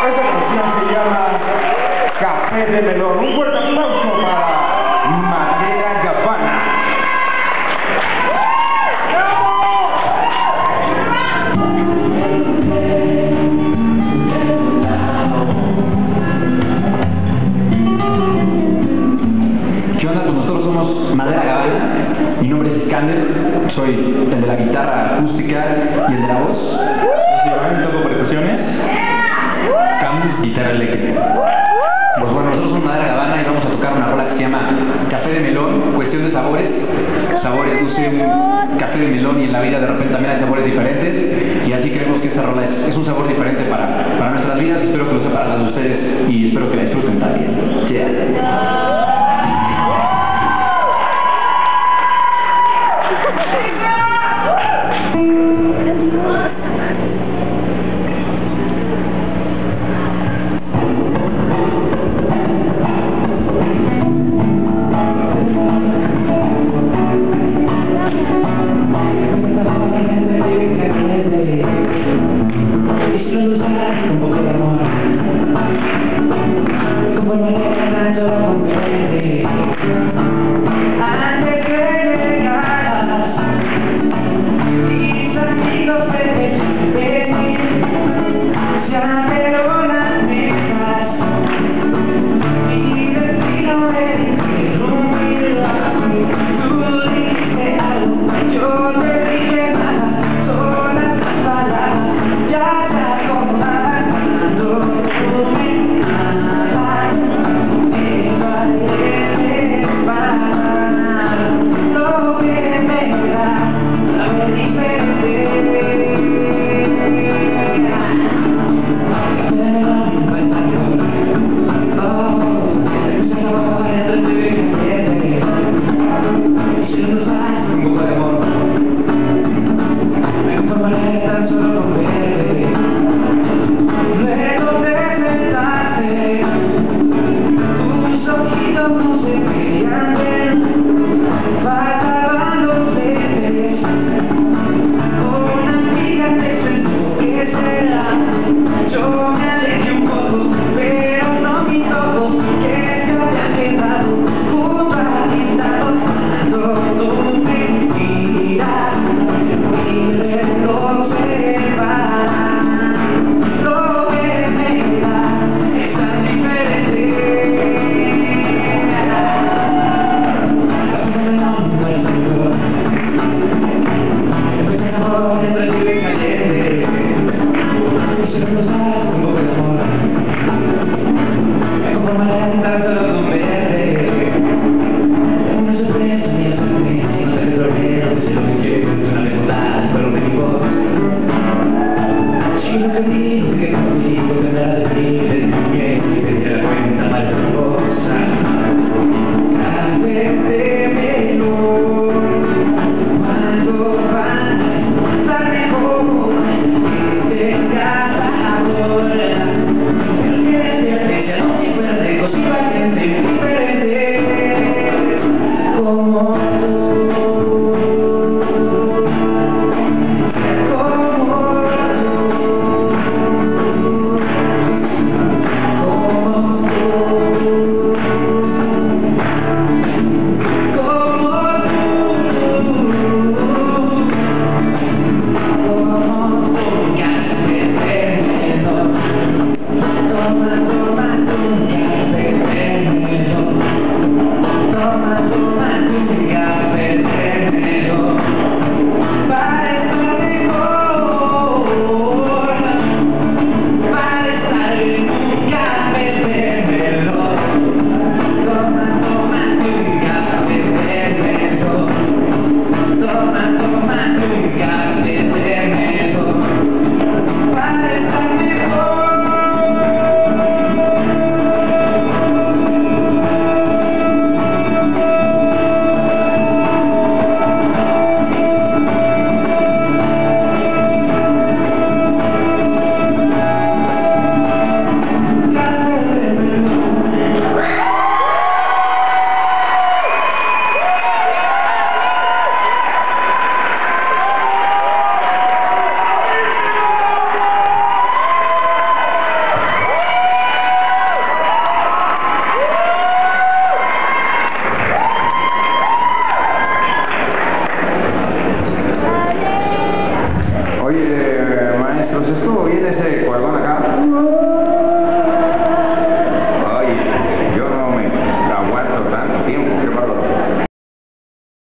Esta canción se llama Café de Melón. Un fuerte aplauso para Madera Gabbana. ¿Qué onda? Pues nosotros somos Madera Gabbana. Mi nombre es Iskander, soy el de la guitarra acústica y el de la voz. Yo soy Iván, toco percusiones. Camus, guitarra eléctrica. Pues bueno, nosotros somos Madera Gabbana y vamos a tocar una rola que se llama Café de Melón, cuestión de sabores. Sabores, dulce, un café de melón, y en la vida de repente también hay sabores diferentes. Y así creemos que esta rola es un sabor diferente para nuestras vidas. Espero que lo sea para las de ustedes y espero que la disfruten también. Yeah. Conmigo que contigo, que nada de ti.